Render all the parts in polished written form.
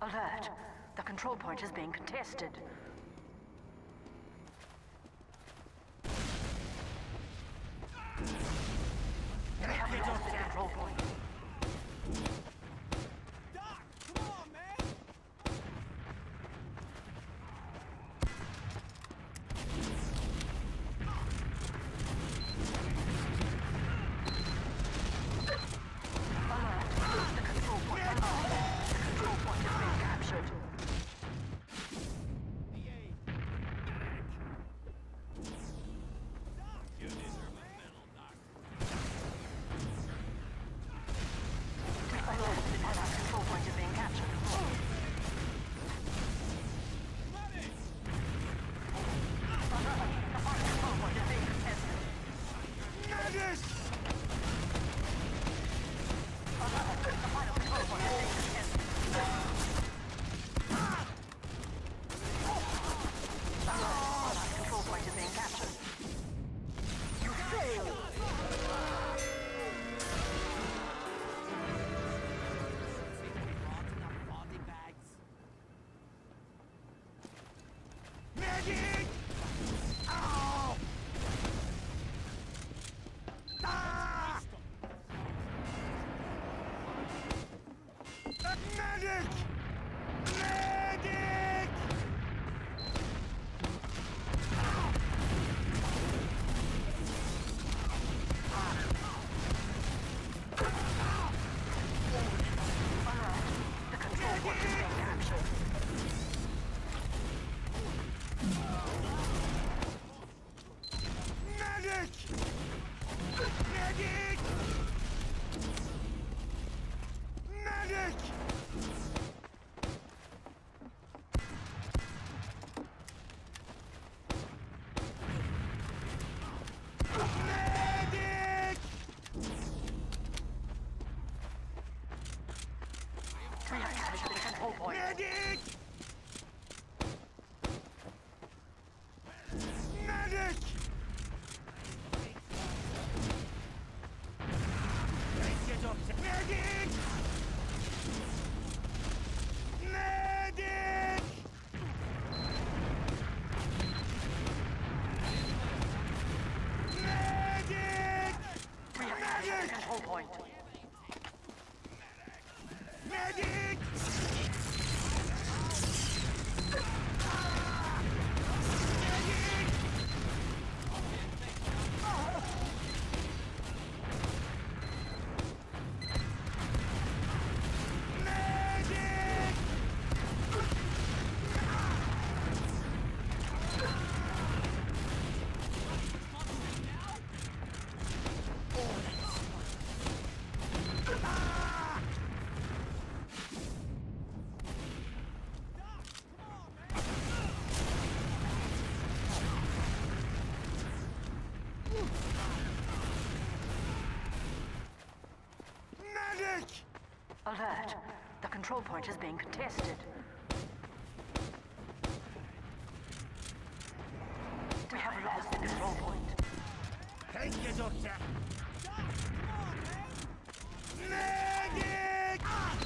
Alert! The control point is being contested. We have lost the control point. Doc, come on, man! Alert! The control point is lost. The control point is being captured. Alert! The control point is being captured. The final control point is being contested. Madness! Alert! The final control point is being contested. Alert! The control point is being captured. You failed! Medic! Ow! Ah! Medic! Medic! The control point is being captured. Medic! Medic! Medic! Medic! We have captured the control point. Medic! Medic! Medic! Medic! Medic! We have captured the control point. Medic! Medic! Medic! Alert! The control point is being contested. We have lost the control point. Thank you, Doctor. Medic!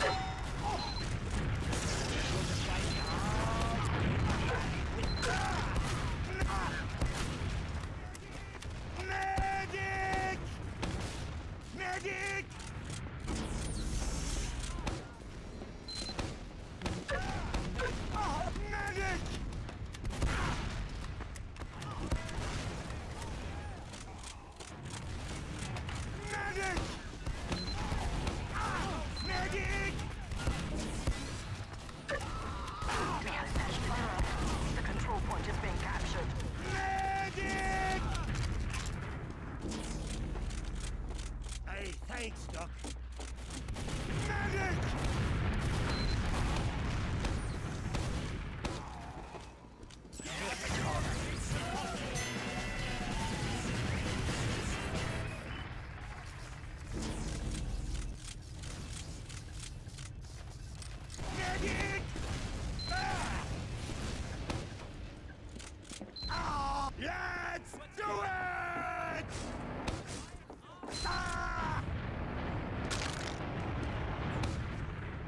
Medic! Medic! Medic! Medic! Medic! We have smashed the Alert! The control point is being captured. Medic! Hey, thanks, Doc. Medic! Medic! Ah! Let's do it! Ah!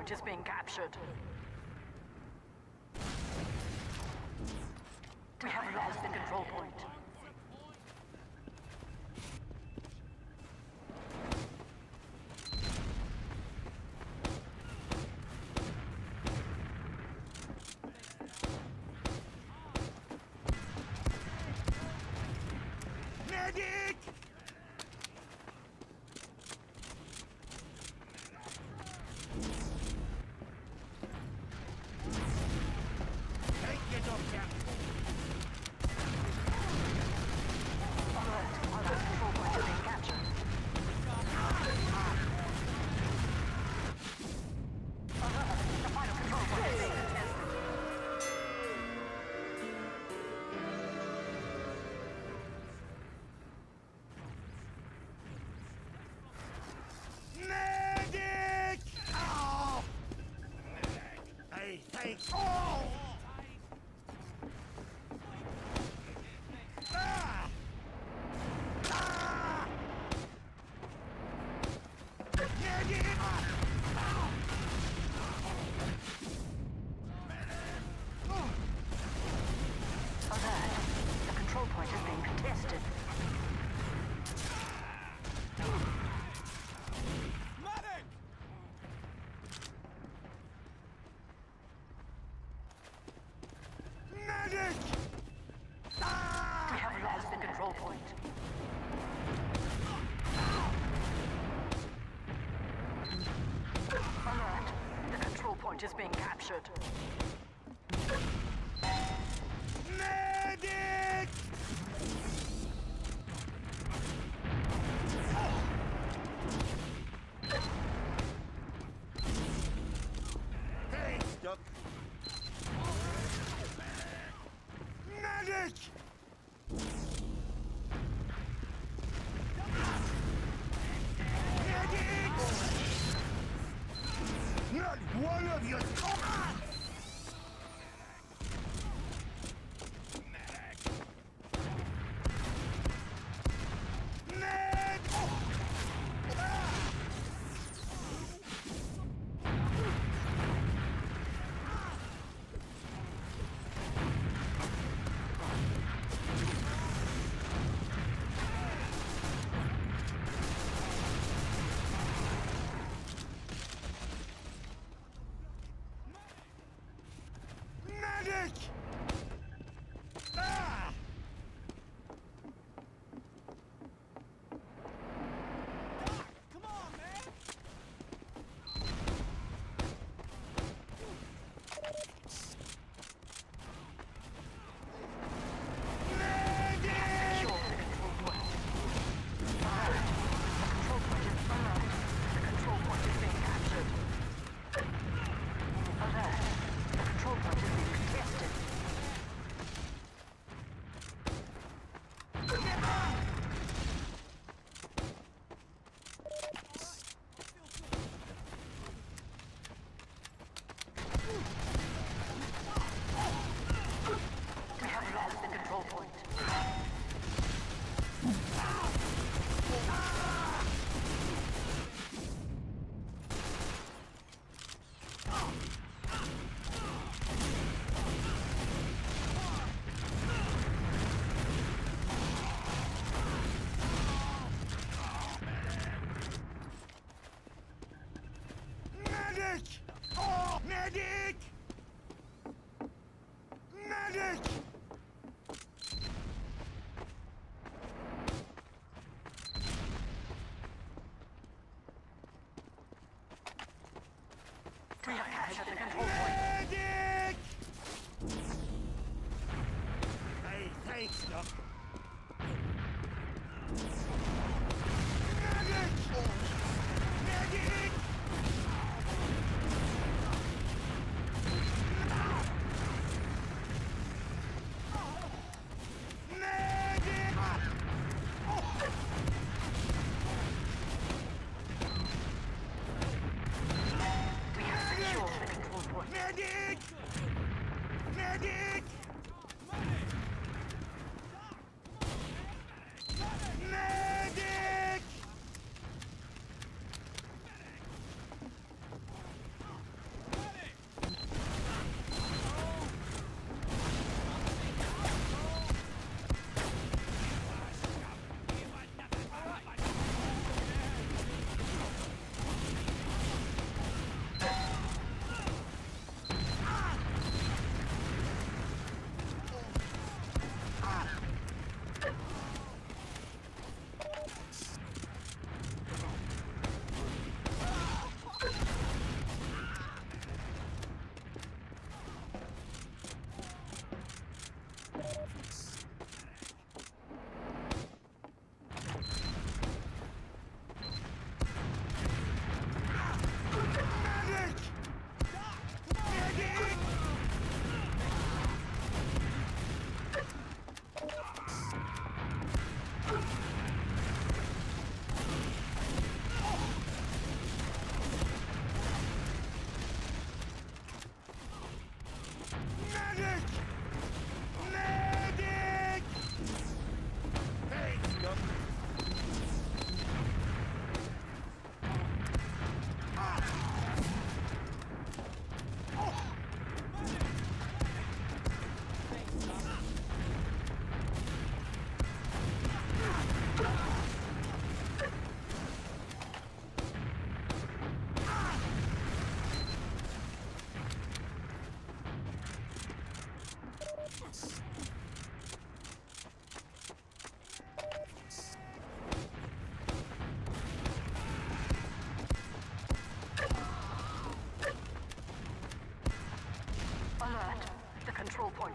point is being captured. We have lost the control point. Medic! Thank you, Doctor. Alert, our last control point is being captured. Alert, the final control point is being contested. Medic! Oh! Hey, thanks. Oh! Ah! Ah! Medic! Alert, the control point is being contested. Medic! Medic! Ah! We have lost the control point. Alert, the control point is being captured. Medic! Thanks, Doc. Medic! Medic! Not one of you!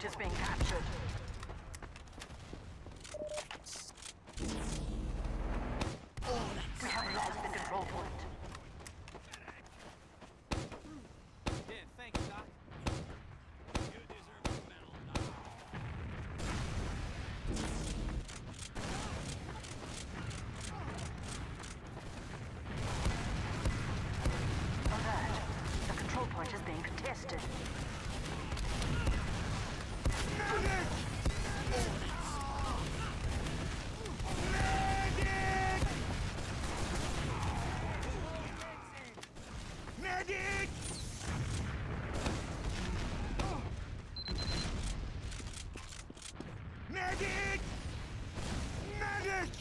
is being captured. We have lost the control point. Yeah, thanks, Doc. You deserve a medal, Doc. Alert. The control point is being contested. Medic! Medic! Medic!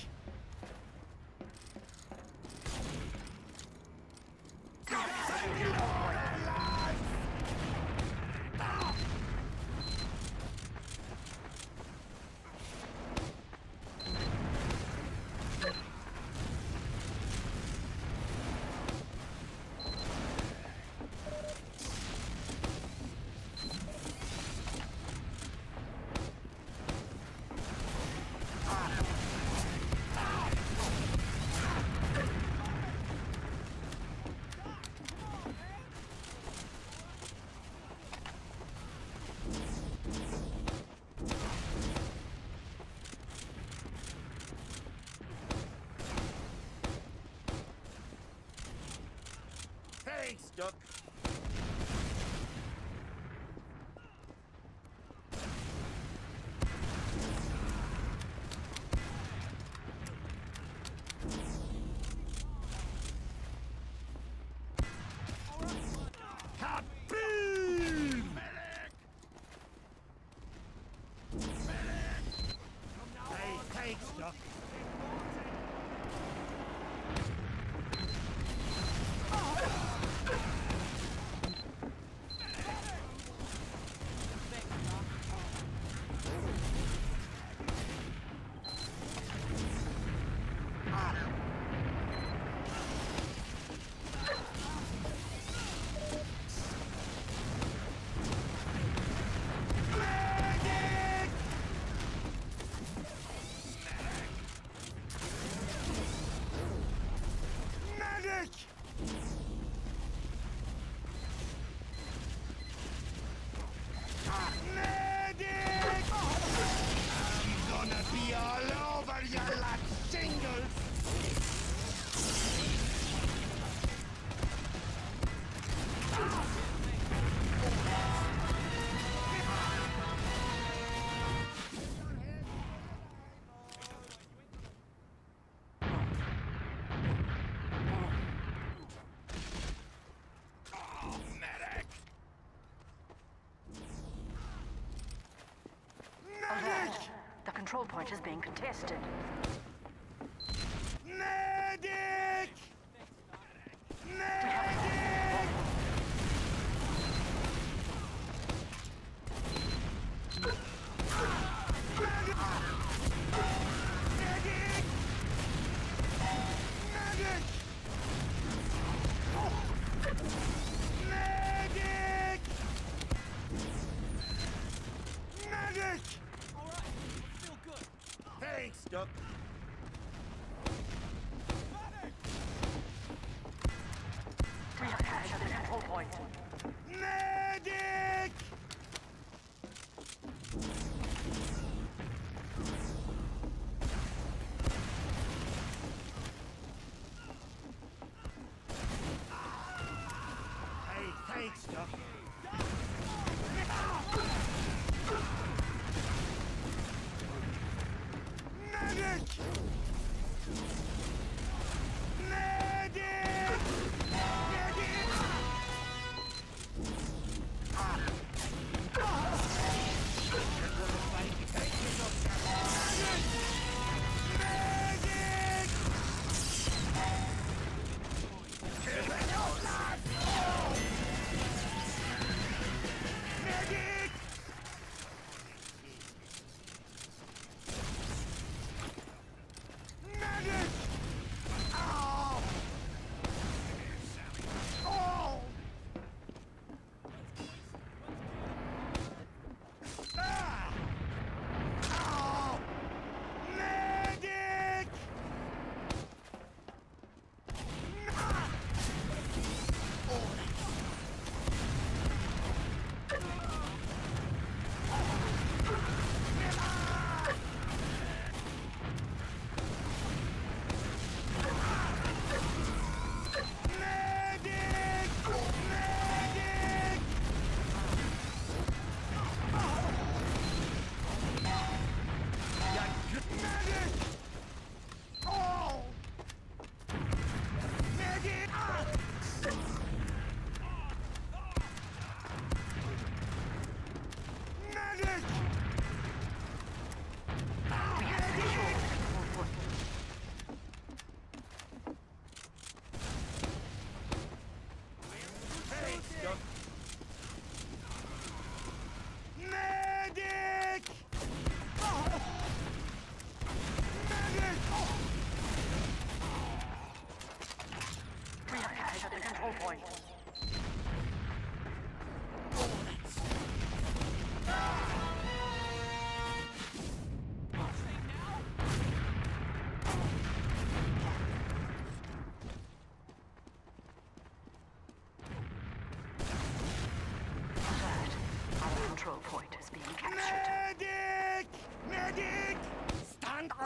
Thanks, Doc. Kaboom! Medic! Medic! Hey, thanks, Doc. Medic! Medic! I'm gonna be all over you like shingles! Oh, medic! Medic! Alert. The control point is being contested. Medic! Medic! Medic! Medic! Medic! Medic! Alright, feel good. Thanks, Doc. We have captured the control point. Medic! Hey, thanks, Doc. Medic! Medic! Medic!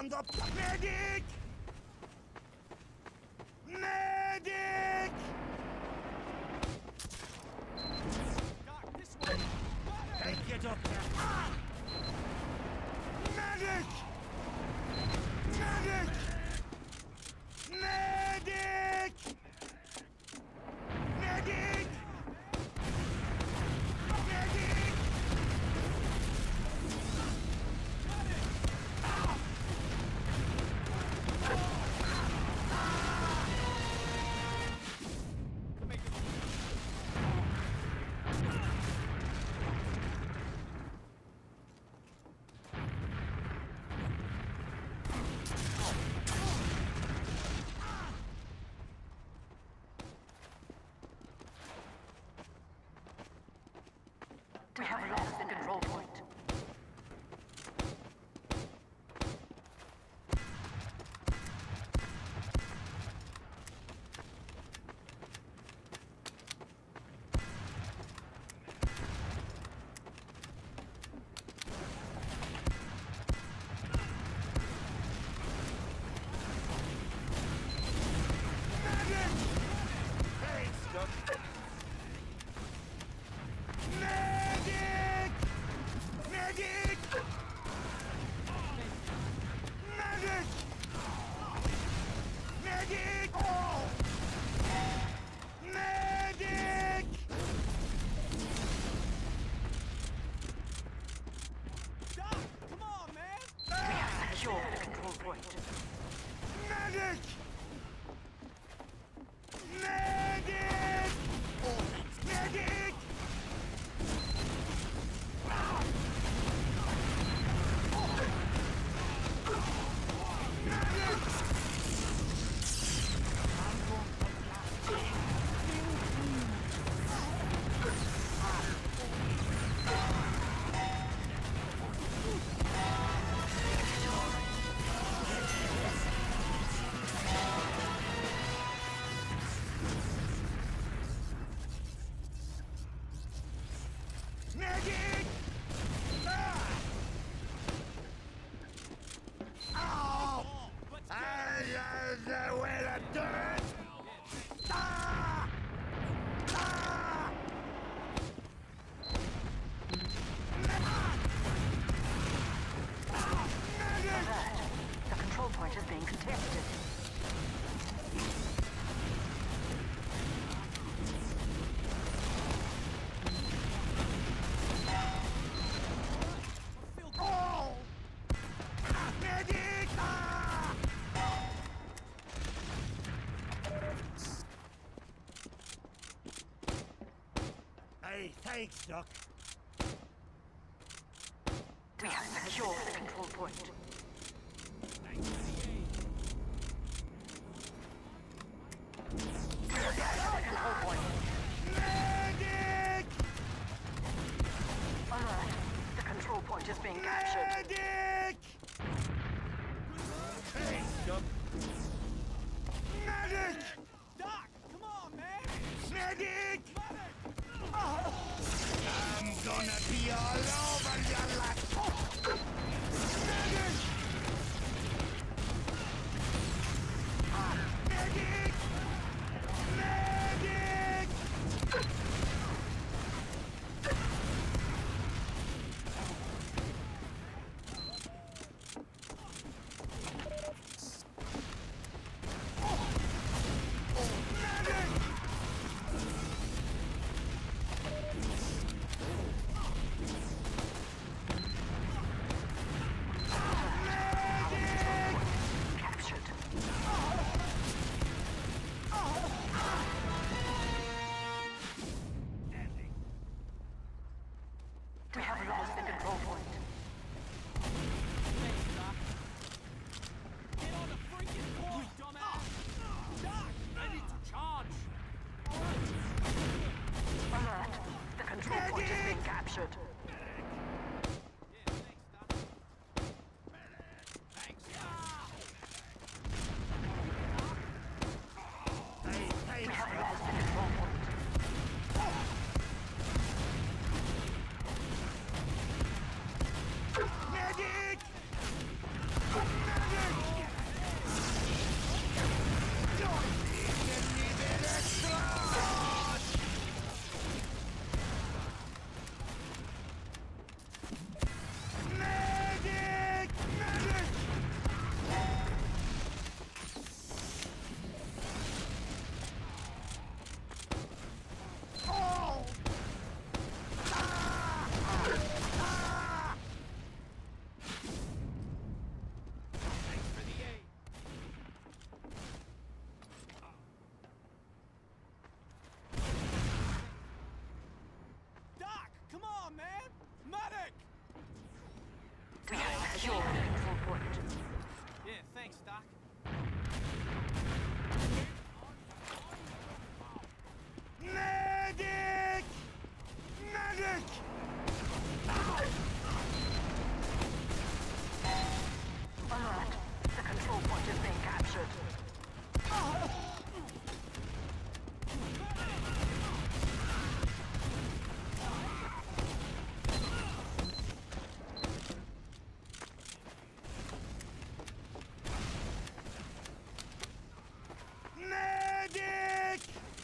on the medic! Medic! Doc, this way! Hey, get up there! Ah! Medic! Medic! Medic! Medic! Medic! We have lost the control point. Medic! Medic! Medic! Medic! Oh! Medic! Doc, come on, man! We have secured the control point. Medic! Medic! Oh, medic! Medic! Ah! Ow! Where the dirt! Ah! Ah! Medic! Alert. The control point is being contested. Oh! Medic! Ah! Hey, thanks, Doc. We have secured the control point. We have captured the control point. Medic! Alert. The control point is being captured. Medic! Hey, Doc. Medic! Doc, come on, man! Medic! Oh, I'm gonna be all over your life. Medic! Medic! Medic! Medic! Secure the control point. Yeah, thanks, Doc. Medic! Medic! Alert. The control point is being captured. Medic!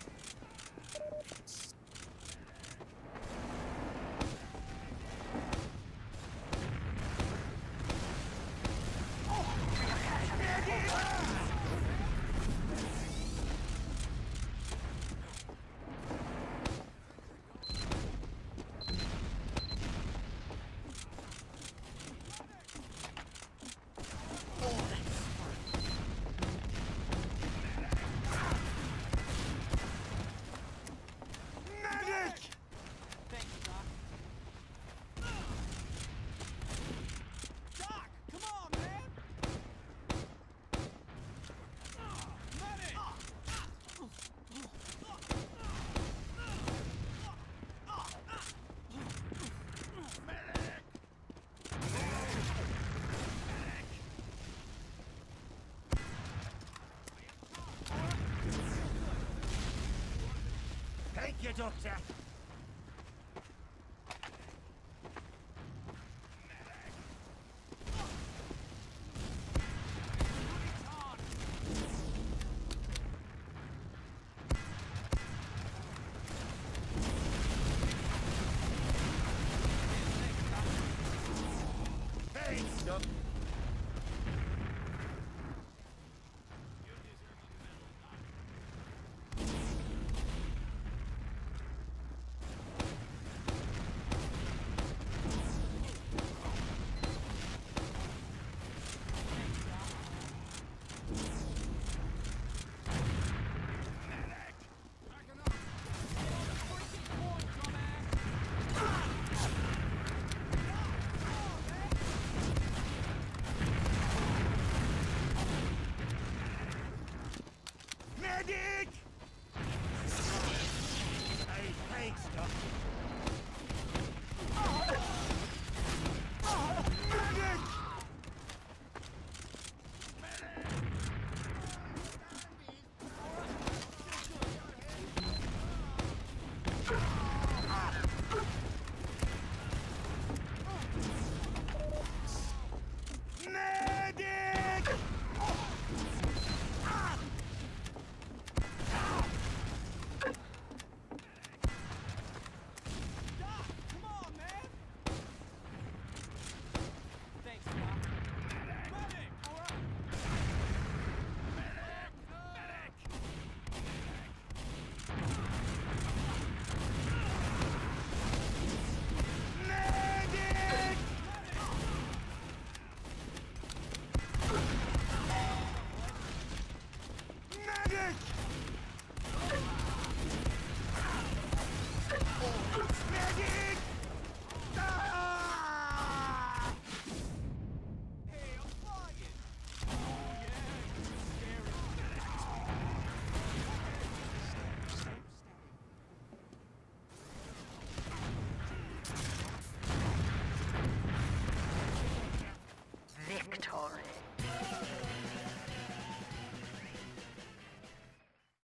Medic! Thank you, Doc. Doc, come on, man. Medic! Thank you, Doctor. Thanks, Doc.